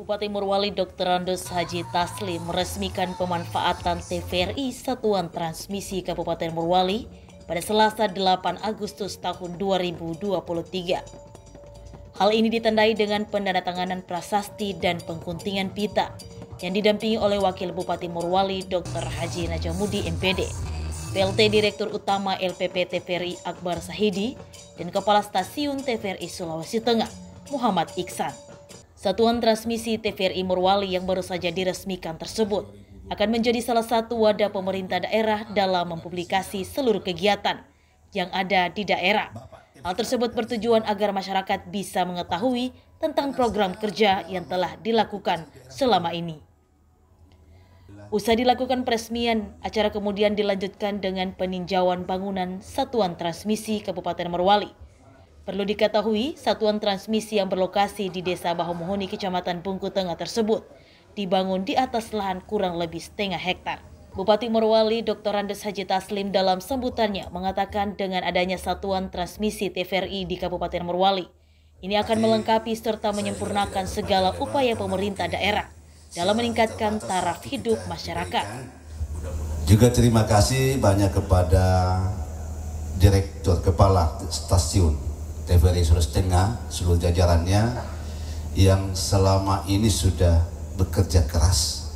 Bupati Morowali Dr. Andes Haji Taslim meresmikan pemanfaatan TVRI Satuan Transmisi Kabupaten Morowali pada Selasa 8 Agustus tahun 2023. Hal ini ditandai dengan pendandatanganan prasasti dan pengguntingan pita yang didampingi oleh Wakil Bupati Morowali Dr. Haji Najamudi MPD, PLT Direktur Utama LPP TVRI Akbar Sahidi, dan Kepala Stasiun TVRI Sulawesi Tengah Muhammad Iksan. Satuan Transmisi TVRI Morowali yang baru saja diresmikan tersebut akan menjadi salah satu wadah pemerintah daerah dalam mempublikasi seluruh kegiatan yang ada di daerah. Hal tersebut bertujuan agar masyarakat bisa mengetahui tentang program kerja yang telah dilakukan selama ini. Usai dilakukan peresmian, acara kemudian dilanjutkan dengan peninjauan bangunan Satuan Transmisi Kabupaten Morowali. Perlu diketahui, Satuan Transmisi yang berlokasi di Desa Bahomohoni, Kecamatan Bungku Tengah tersebut dibangun di atas lahan kurang lebih setengah hektar. Bupati Morowali Dr. Andes Haji Taslim dalam sambutannya mengatakan dengan adanya Satuan Transmisi TVRI di Kabupaten Morowali, ini akan melengkapi serta menyempurnakan segala upaya pemerintah daerah dalam meningkatkan taraf hidup masyarakat. Juga terima kasih banyak kepada Direktur Kepala Stasiun TVRI Sulawesi Tengah, seluruh jajarannya yang selama ini sudah bekerja keras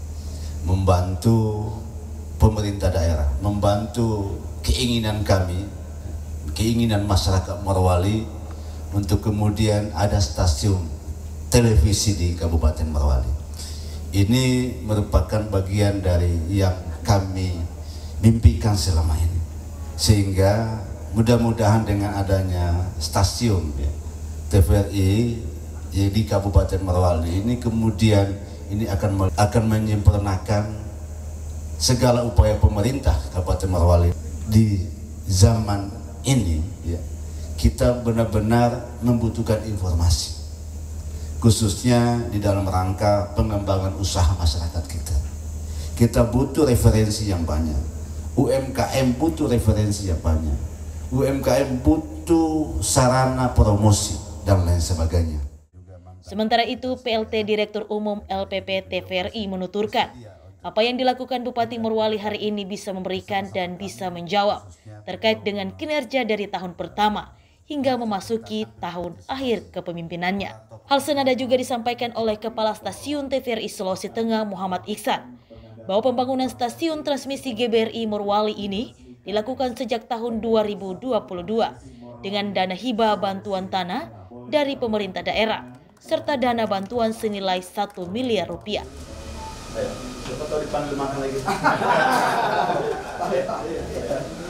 membantu pemerintah daerah, membantu keinginan kami, keinginan masyarakat Morowali untuk kemudian ada stasiun televisi di Kabupaten Morowali. Ini merupakan bagian dari yang kami mimpikan selama ini, sehingga mudah-mudahan dengan adanya stasiun TVRI di Kabupaten Morowali ini kemudian ini akan menyempurnakan segala upaya pemerintah Kabupaten Morowali di zaman ini. Kita benar-benar membutuhkan informasi, khususnya di dalam rangka pengembangan usaha masyarakat kita. Kita butuh referensi yang banyak. UMKM butuh referensi yang banyak. UMKM butuh sarana promosi dan lain sebagainya. Sementara itu, PLT Direktur Umum LPP TVRI menuturkan, apa yang dilakukan Bupati Morowali hari ini bisa memberikan dan bisa menjawab terkait dengan kinerja dari tahun pertama hingga memasuki tahun akhir kepemimpinannya. Hal senada juga disampaikan oleh Kepala Stasiun TVRI Sulawesi Tengah Muhammad Iksan, bahwa pembangunan stasiun transmisi GBRI Morowali ini dilakukan sejak tahun 2022 dengan dana hibah bantuan tanah dari pemerintah daerah serta dana bantuan senilai 1 miliar rupiah. Siapa tahu dipanggil makan lagi.